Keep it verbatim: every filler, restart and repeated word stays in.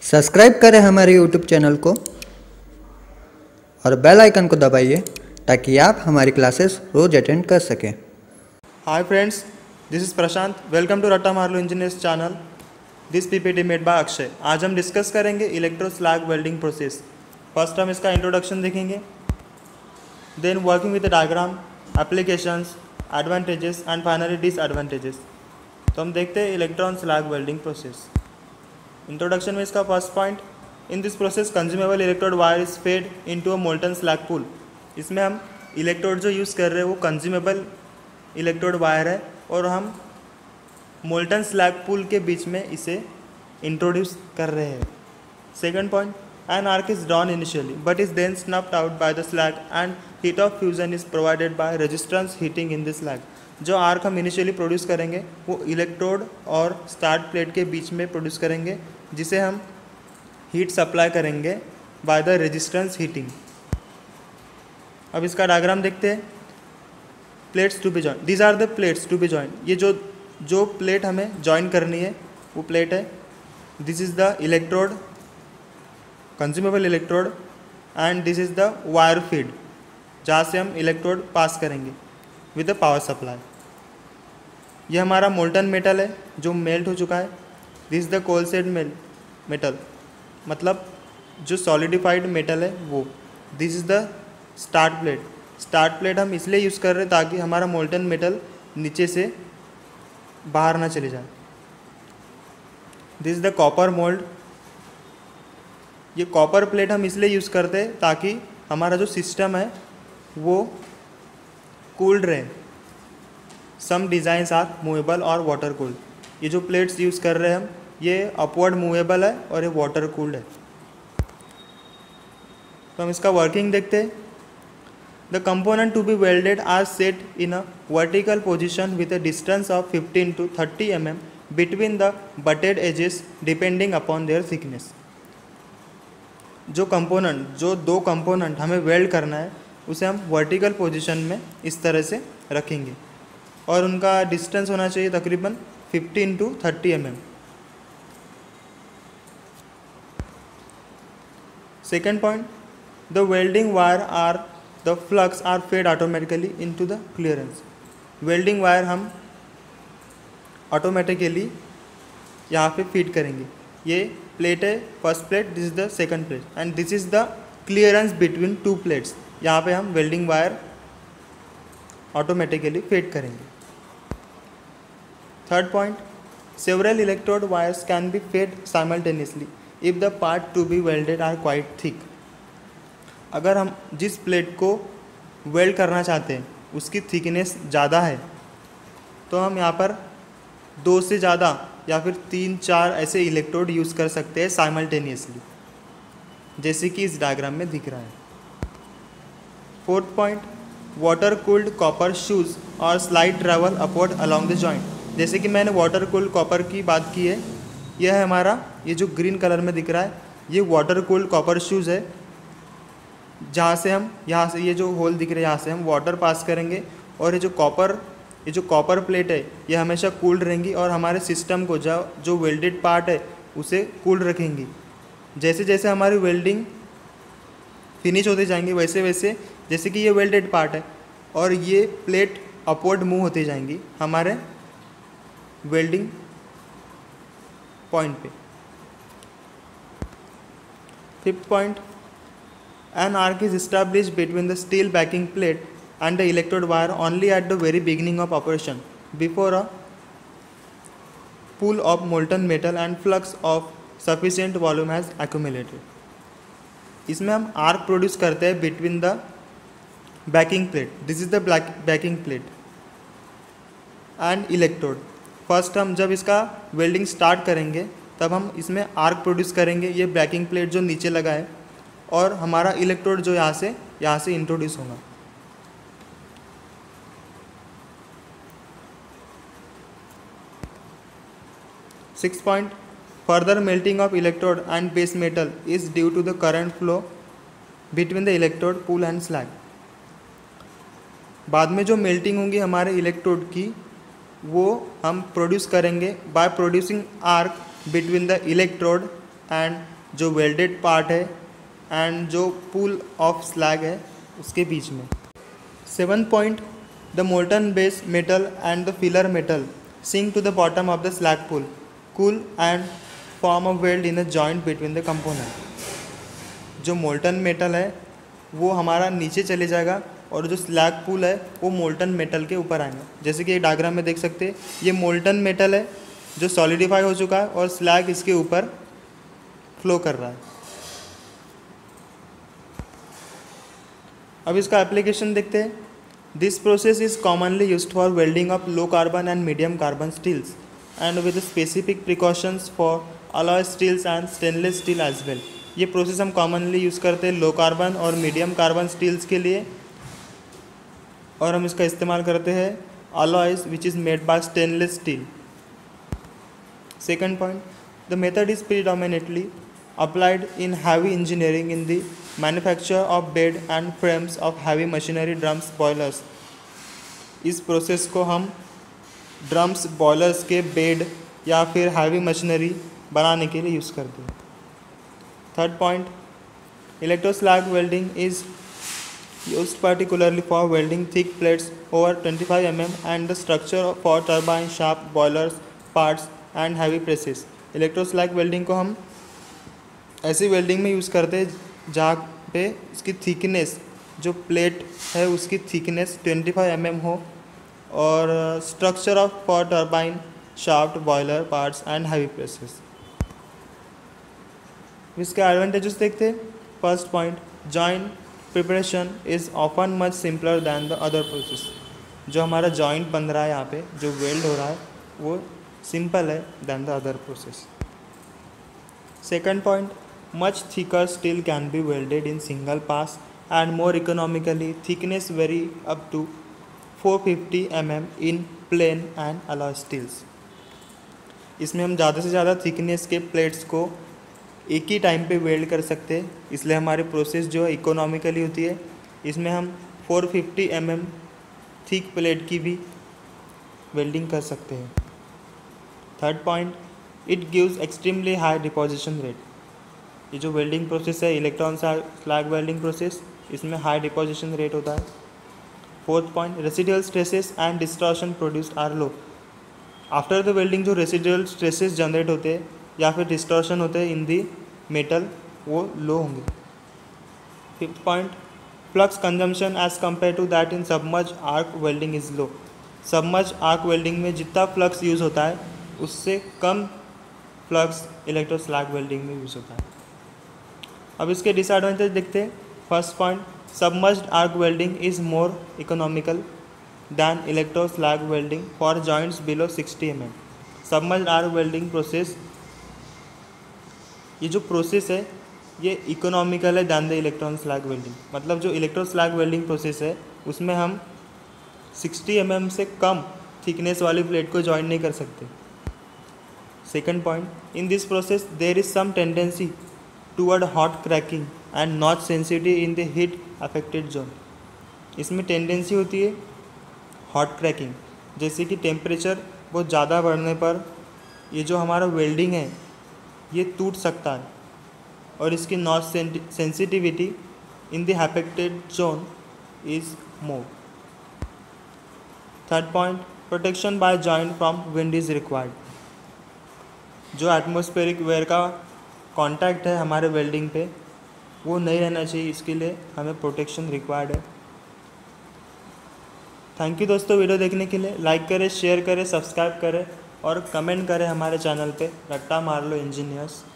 Subscribe करें हमारे YouTube channel को और बेल आइकन को दबाइए ताकि आप हमारी क्लासेस रोज अटेंड कर सकें। Hi friends, this is Prashant. Welcome to Ratta Marlu Engineers channel. This P P T made by Akshay. आज हम डिस्कस करेंगे इलेक्ट्रोस्लैग वेल्डिंग प्रोसेस। फर्स्ट हम इसका इंट्रोडक्शन देखेंगे, then working with diagram, applications, advantages and finally disadvantages. तो हम देखते हैं electron slag welding process. Introduction में इसका first point, in this process consumable electrode wire is fed into a molten slag pool. इसमें हम इलेक्ट्रोड जो यूज़ कर रहे हैं वो कंज्यूमेबल इलेक्ट्रोड वायर है और हम मोल्टन स्लैग पूल के बीच में इसे इंट्रोड्यूस कर रहे हैं। Second point, an arc is drawn initially but is then snapped out by the slag and heat of fusion is provided by resistance heating in this slag. जो arc हम initially produce करेंगे वो electrode और start plate के बीच में produce करेंगे, जिसे हम हीट सप्लाई करेंगे बाय द रेजिस्टेंस हीटिंग। अब इसका डायग्राम देखते हैं। Plates to be joint, these are the plates to be joint. ये जो जो प्लेट हमें जॉइन करनी है वो प्लेट है। This is the electrode, consumable electrode, and this is the wire feed जहाँ से हम इलेक्ट्रोड पास करेंगे विद द पावर सप्लाई। ये हमारा मोल्टन मेटल है जो मेल्ट हो चुका है। This is the coal said mail metal, मतलब जो सॉलिडिफाइड मेटल है वो। This is the start plate. Start plate हम इसलिए यूज़ कर रहे हैं ताकि हमारा मोल्टन मेटल नीचे से बाहर ना चले जाए। This is the copper mould. ये कॉपर प्लेट हम इसलिए यूज़ करते हैं ताकि हमारा जो सिस्टम है वो कूल्ड रहे। सम डिज़ाइंस आर मूवेबल और वाटर कूल्ड। ये जो प्लेट्स यूज़ कर रहे हैं हम, ये अपवर्ड मूवेबल है और ये वाटर कूल्ड है। तो हम इसका वर्किंग देखते हैं। The component to be welded are set in a vertical position with a distance of fifteen to thirty millimeters between the butted edges depending upon their thickness. जो कंपोनेंट जो दो component हमें वेल्ड करना है उसे हम वर्टिकल पोजीशन में इस तरह से रखेंगे और उनका डिस्टेंस होना चाहिए तकरीबन fifteen to thirty M M. Second point, the welding wire are the flux are fed automatically into the clearance. Welding wire हम ऑटोमेटिकली यहाँ पे फीड करेंगे। ये प्लेट है, first plate, this is the second plate, and this is the clearance between two plates. यहाँ पे हम welding wire automatically fed करेंगे। Third point, several electrode wires can be fed simultaneously if the part to be welded are quite thick. अगर हम जिस plate को weld करना चाहते हैं उसकी थिकनेस ज़्यादा है तो हम यहाँ पर दो से ज़्यादा या फिर तीन चार ऐसे इलेक्ट्रोड यूज़ कर सकते हैं साइमल्टेनियसली, जैसे कि इस डायग्राम में दिख रहा है। Fourth point, water cooled copper shoes और slide travel upward along the joint. जैसे कि मैंने वाटर कूल्ड कॉपर की बात की है, यह है हमारा, ये जो ग्रीन कलर में दिख रहा है ये वाटर कूल्ड कॉपर शूज़ है, जहाँ से हम यहाँ से ये जो होल दिख रहे हैं यहाँ से हम वाटर पास करेंगे और ये जो कॉपर ये जो कॉपर प्लेट है ये हमेशा कूल्ड रहेंगी और हमारे सिस्टम को जो जो वेल्डेड पार्ट है उसे कूल्ड रखेंगी। जैसे जैसे हमारी वेल्डिंग फिनिश होते जाएंगे वैसे वैसे, जैसे कि ये वेल्डेड पार्ट है और ये प्लेट अपवर्ड मूव होते जाएंगी हमारे वेल्डिंग पॉइंट पे। Fifth point, an arc is established between the steel backing plate and the electrode wire only at the very beginning of operation before a pool of molten metal and flux of sufficient volume has accumulated. इसमें हम arc produce करते हैं between the backing plate, this is the black backing plate and electrode. First हम जब इसका welding start करेंगे तब हम इसमें आर्क प्रोड्यूस करेंगे, ये बैकिंग प्लेट जो नीचे लगा है, और हमारा इलेक्ट्रोड जो यहाँ से यहाँ से इंट्रोड्यूस होगा। Six point, further melting of electrode and base metal is due to the current flow between the electrode pool and slag. बाद में जो मेल्टिंग होंगी हमारे इलेक्ट्रोड की वो हम प्रोड्यूस करेंगे by producing arc between the electrode and जो वेल्डेड पार्ट है एंड जो पूल ऑफ स्लैग है उसके बीच में। Seven point the molten base metal and the filler metal sink to the bottom of the slag pool cool and form a weld in a joint between the component. जो molten metal है वो हमारा नीचे चले जाएगा और जो slag pool है वो मोल्टन मेटल के ऊपर आएगा। जैसे कि ये डायग्राम में देख सकते हैं, ये मोल्टन मेटल है जो सॉलिडिफाई हो चुका है और स्लैग इसके ऊपर फ्लो कर रहा है। अब इसका एप्लीकेशन देखते हैं। This process is commonly used for welding of low carbon and medium carbon steels and with specific precautions for alloy steels and stainless steel as well. ये प्रोसेस हम कॉमनली यूज़ करते हैं लो कार्बन और medium carbon steels के लिए, और हम इसका इस्तेमाल करते हैं alloys which is made by stainless steel. Second point, the method is predominantly applied in heavy engineering in the manufacture of bed and frames of heavy machinery drums boilers। इस process को हम ड्रम्स बॉयलर्स के bed या फिर heavy machinery बनाने के लिए use करते हैं। Third point, electroslag welding is used particularly for welding thick plates over twenty-five millimeters and the structure for turbine shaft boilers parts and heavy presses। Electroslag welding को हम ऐसी वेल्डिंग में use करते हैं जहाँ पे इसकी थिकनेस, जो प्लेट है उसकी थिकनेस पच्चीस एम एम हो और structure of for turbine shaft boiler parts and heavy presses. इसके एडवांटेजेस देखते हैं। First point, joint preparation is often much simpler than the other process. जो हमारा जॉइंट बन रहा है यहाँ पे, जो वेल्ड हो रहा है वो सिंपल है than the other process. Second point, much thicker steel can be welded in single pass and more economically thickness vary up to four hundred fifty millimeters in plain and alloy steels। इसमें हम ज़्यादा से ज़्यादा thickness के plates को एक ही time पे weld कर सकते हैं, इसलिए हमारी प्रोसेस जो है इकोनॉमिकली होती है। इसमें हम चार सौ पचास एमएम थिक प्लेट की भी वेल्डिंग कर सकते हैं। Third point, it gives extremely high deposition rate. ये जो वेल्डिंग प्रोसेस है इलेक्ट्रॉन स्लैग वेल्डिंग प्रोसेस, इसमें हाई डिपोजिशन रेट होता है। Fourth point, residual stresses and distortion produced are low. After the welding जो रेसिडुअल स्ट्रेसेस जनरेट होते हैं या फिर डिस्टॉर्शन होते हैं इन दी मेटल, वो लो होंगे। Fifth point, flux consumption as compare to that in submerge arc welding is low. Submerge arc welding में जितना फ्लक्स यूज़ होता है उससे कम फ्लक्स इलेक्ट्रोस्लैग वेल्डिंग में यूज़ होता है। अब इसके डिसएडवांटेज देखते हैं। First point, submerged arc welding is more economical than electroslag welding for joints below sixty M M. Submerged arc welding process, ये जो प्रोसेस है ये इकोनॉमिकल है than the electron slag welding. मतलब जो इलेक्ट्रोस्लैग वेल्डिंग प्रोसेस है उसमें हम साठ एम एम से कम थिकनेस वाली प्लेट को जॉइन नहीं कर सकते। Second point, in this process there is some tendency toward hot cracking and not sensitive in the heat affected zone. इसमें टेंडेंसी होती है हॉट क्रैकिंग, जैसे कि टेम्परेचर बहुत ज़्यादा बढ़ने पर ये जो हमारा वेल्डिंग है ये टूट सकता है और इसकी not sensitivity in the affected zone is more. Third point, protection by joint from wind is required. जो एटमॉस्फेरिक वेयर का कांटेक्ट है हमारे वेल्डिंग पे वो नहीं रहना चाहिए, इसके लिए हमें प्रोटेक्शन रिक्वायर्ड है। थैंक यू दोस्तों वीडियो देखने के लिए। लाइक करें, शेयर करें, सब्सक्राइब करें और कमेंट करें हमारे चैनल पे रट्टा मार लो इंजीनियर्स।